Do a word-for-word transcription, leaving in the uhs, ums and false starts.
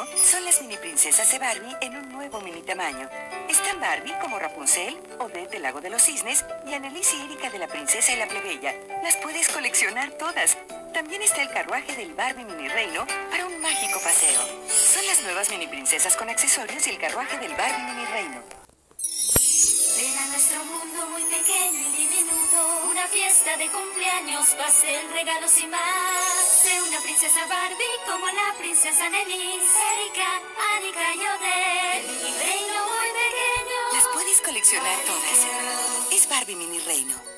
Reino son las mini princesas de Barbie en un nuevo mini tamaño. Están Barbie como Rapunzel, Odette del Lago de los Cisnes y Anneliese y Erika de La Princesa y la Plebeya. Las puedes coleccionar todas. También está el carruaje del Barbie Mini Reino para un mágico paseo. Son las nuevas mini princesas con accesorios y el carruaje del Barbie Mini Reino. Ven a nuestro mundo muy pequeño y diminuto. Una fiesta de cumpleaños, pastel, regalos y más. Sé una princesa Barbie como la princesa Anneliese, Erika, Annika y Odette. Mini reino muy pequeño. Las puedes coleccionar todas. Es Barbie Mini Reino.